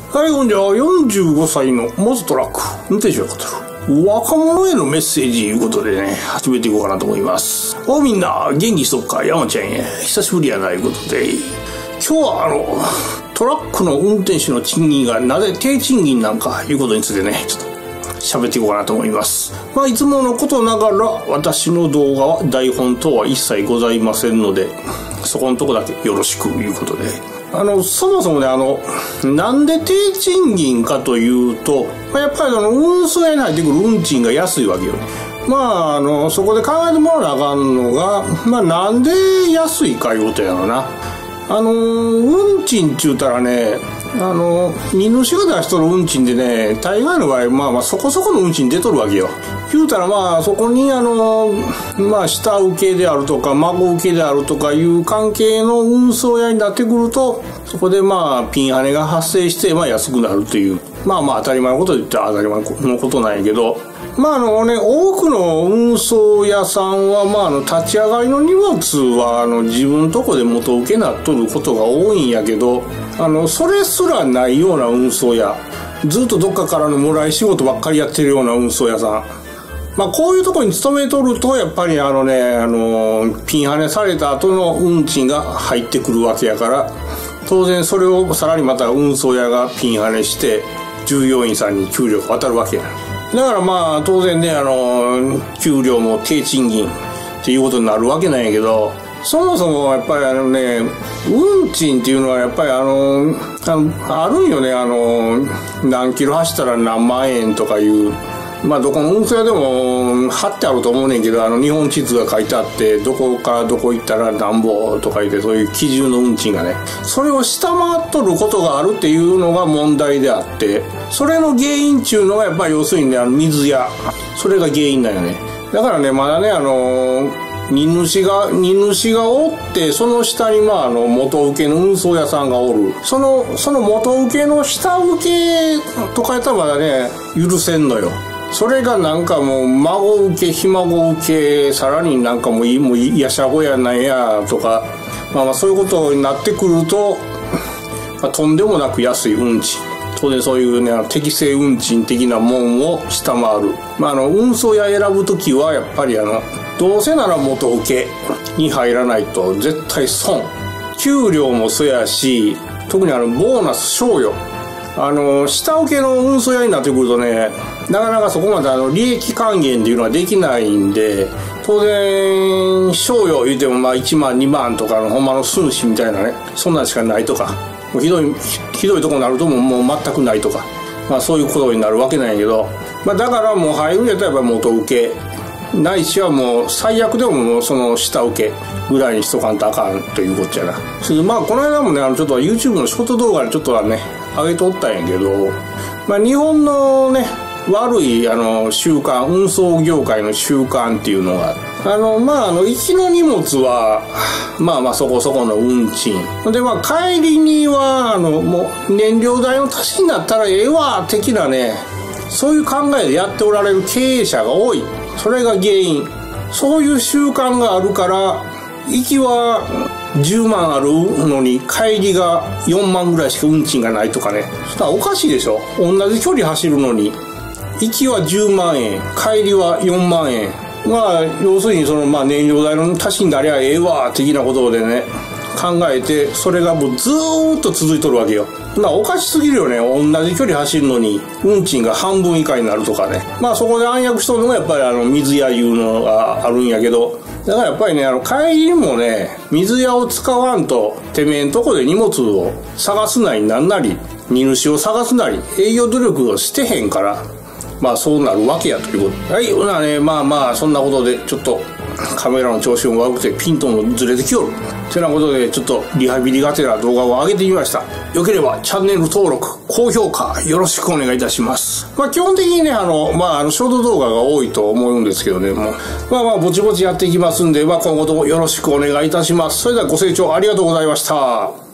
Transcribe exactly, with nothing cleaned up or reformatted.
はい、ほんじゃ、よんじゅうごさいのモズトラック、運転手が語る。若者へのメッセージいうことでね、始めていこうかなと思います。おみんな、元気しとっか、山ちゃんや。久しぶりやな、いうことで。今日はあの、トラックの運転手の賃金がなぜ低賃金なんか、いうことについてね、ちょっと喋っていこうかなと思います。まあ、いつものことながら、私の動画は台本等は一切ございませんので、そこのとこだけよろしく、いうことで。あの、そもそもね、あの、なんで低賃金かというと、やっぱりあの、運送屋に入ってくる運賃が安いわけよね。まあ、あの、そこで考えてもらわなあかんのが、まあ、なんで安いかいうことやろな。あの、運賃って言うたらね、あの、荷主が出しとる運賃でね、大概の場合、まあまあそこそこの運賃出とるわけよ。言うたらまあそこにあの、まあ下請けであるとか、孫請けであるとかいう関係の運送屋になってくると、そこでまあピンハネが発生して、まあ安くなるという、まあまあ当たり前のことで言ったら当たり前のことなんやけど、まああのね、多くの運送屋さんは、まああの、立ち上がりの荷物は、あの、自分のとこで元請けなっとることが多いんやけど、あの、それすらないような運送屋、ずっとどっかからのもらい仕事ばっかりやってるような運送屋さん。まあこういうとこに勤めとると、やっぱりあのね、あの、ピンハネされた後の運賃が入ってくるわけやから、当然それをさらにまた運送屋がピンハネして、従業員さんに給料が渡るわけや。だからまあ当然ね、あの、給料も低賃金っていうことになるわけなんやけど、そもそもやっぱりあのね、運賃っていうのはやっぱりあの、あの、あるんよね、あの、何キロ走ったら何万円とかいう、まあどこの運送屋でも貼ってあると思うねんけど、あの日本地図が書いてあって、どこからどこ行ったらなんぼとか言って、そういう基準の運賃がね、それを下回っとることがあるっていうのが問題であって、それの原因っていうのがやっぱり要するにね、あの水や、それが原因だよね。だからね、まだね、あの、荷主が、荷主がおって、その下にまああの元請けの運送屋さんがおる。その、その元請けの下請けとかやったらまだね、許せんのよ。それがなんかもう孫請け、ひ孫請け、さらになんかもういい、もういやしゃごやなんやとか、まあまあそういうことになってくると、まあ、とんでもなく安い運賃。当然そういうね、適正運賃的なもんを下回る。まああの、運送屋選ぶときはやっぱりあの、どうせなら元請けに入らないと絶対損。給料もそやし、特にあの、ボーナス賞与。あの、下請けの運送屋になってくるとね、なかなかそこまであの、利益還元っていうのはできないんで、当然、賞与言うてもまあいちまんにまんとかのほんまの寸志みたいなね、そんなんしかないとか、もうひどい、ひどいとこになるともう全くないとか、まあそういうことになるわけなんやけど、まあだからもう入るんやったらやっぱ元請け、ないしはもう最悪でももうその下請けぐらいにしとかんとあかんというこっちゃな。それでまあこの間もね、あのちょっと YouTube のショート動画でちょっとはね、上げとったんやけど、まあ日本のね、悪いあの習慣、運送業界の習慣っていうのが、あのまああの行きの荷物はまあまあそこそこの運賃で、まあ帰りにはあのもう燃料代の足しになったらええわ的なね、そういう考えでやっておられる経営者が多い。それが原因。そういう習慣があるから行きはじゅうまんあるのに帰りがよんまんぐらいしか運賃がないとかね。そしたらおかしいでしょ。同じ距離走るのに行きはじゅうまんえん、帰りはよんまんえん。まあ要するにそのまあ燃料代の足しになりゃええわ的なことでね、考えて、それがもうずーっと続いとるわけよ。まあおかしすぎるよね。同じ距離走るのに運賃が半分以下になるとかね。まあそこで暗躍しとるのがやっぱりあの水屋いうのがあるんやけど、だからやっぱりね、あの帰りにもね、水屋を使わんとてめえんとこで荷物を探すなりなんなり、荷主を探すなり営業努力をしてへんから、まあそうなるわけやということ。はい、ほなね、まあまあそんなことでちょっとカメラの調子も悪くてピントもずれてきよる。てなことでちょっとリハビリがてら動画を上げてみました。よければチャンネル登録、高評価よろしくお願いいたします。まあ基本的にね、あの、まああのショート動画が多いと思うんですけどね、もうまあまあぼちぼちやっていきますんで、まあ今後ともよろしくお願いいたします。それではご清聴ありがとうございました。